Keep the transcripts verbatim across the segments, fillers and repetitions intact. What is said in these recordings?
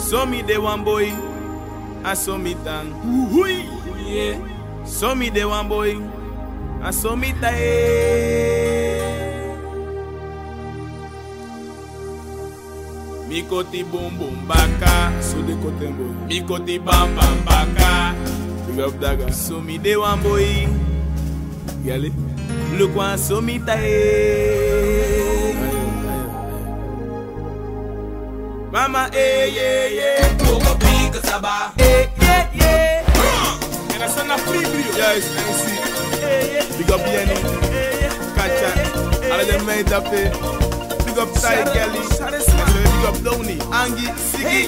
So me the one boy, I saw me tang. Yeah. So me the one boy, I saw me tae. Mi koti boom boom baka, so the kote boy. Mi koti bam bam baka, big up daga. So me the one boy, yale. Look one so me tae. Mama eh yeah yeah. Poco pico saba. Eh yeah yeah. And I send a free video. Yes, I see. Eh yeah. Big up Yenny. Eh yeah. Kacha. All of them made up there. Big up Ty Kelly. Big up Donny. Angie. Siggy.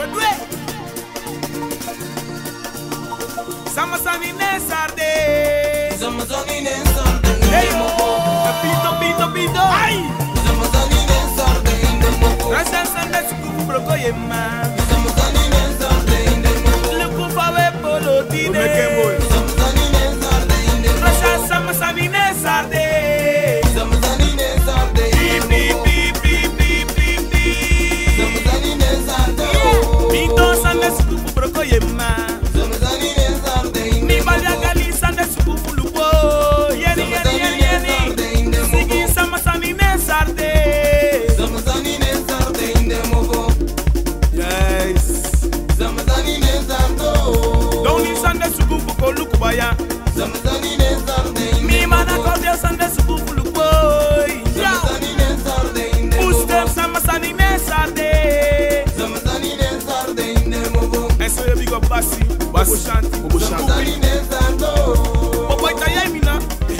Sama sani ne sarde. Sama sani ne sarde. Hey yo. Pito pito pito. Ay. Sama sani ne sarde. Rasa sanda suku broko yema. Sama sani ne sarde. Luku fawe polo tine. Sama sani ne sarde. Rasa sama sani ne sarde. Sama sani ne sarde. Beep beep beep beep beep beep beep. Sama sani ne sarde. Pito sanda suku broko yema. Sama sani ne sarde. Ni balya gali sanda suku lupo. Yeni yeni yeni yeni. Sigi sama sani ne sarde. Sama sani ne sarde inde moko. Yes. Sama sani ne sardo. Don't need sanda suku buko lukubaya. Sama sani ne sarde. Mi mana kodia sanda suku lupo. Sama sani ne sarde inde moko. Ustem sama sani ne sarde. Sama sani ne sarde inde moko. Eso yo big up Bassi. Bobo Shanti. Bobo Sama Shanti. sani ne sardo. Bobo itaye mina.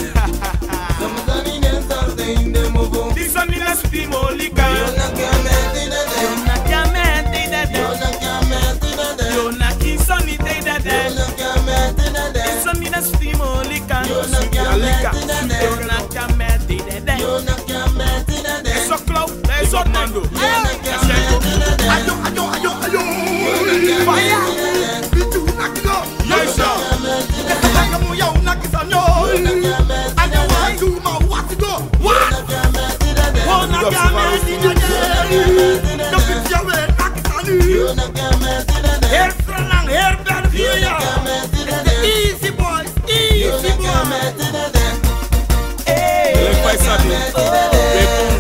Sama sani ne sarde inde moko. Dison ni la suti molika. Yo na kameti de de. Yo na kameti de de. Yo na kameti de de. Yo na kisoni de de de. Yo na kameti de de. Dison ni la suti molika. Yo na kameti de de. Yo na kameti de de. Yo na kameti de de. Eso Clow. Eso Nando. Yo na kameti de de. Ayo, ayo, ayo, ayo. Fire. Bitu nakido. Yes, sir. Kaya mo yaw nakisanyo. Ayo, ayo, ma watido. What? Wona kameti de de. Don't yawe nakisani. Hair front, hair band here. Easy boys, easy boys. Hey. Let's fight Saturday.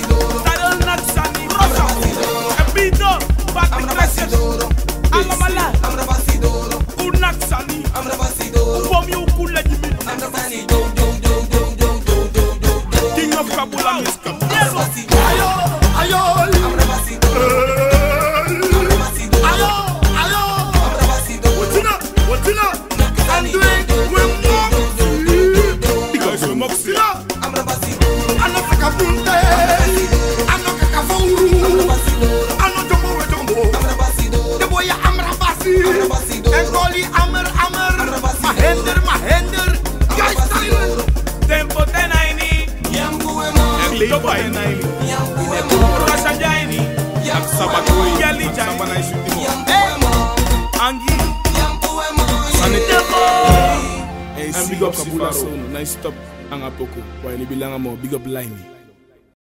Mala Playboy Naini. Rasha Jaini. Ak Sabatoi. Yali Jaini. Samba na isutimo. Angi. Sanete. Hey, big up Kabula Sono. Nice stop. Angapoko. Why ni bilanga mo? Big up Limey.